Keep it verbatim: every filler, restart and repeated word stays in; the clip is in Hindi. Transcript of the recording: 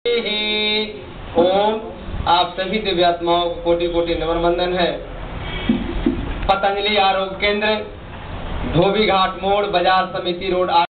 ओम। आप सभी दिव्यात्माओं को कोटि कोटि नमन वंदन है। पतंजलि आरोग्य केंद्र, धोबी घाट मोड़, बाजार समिति रोड।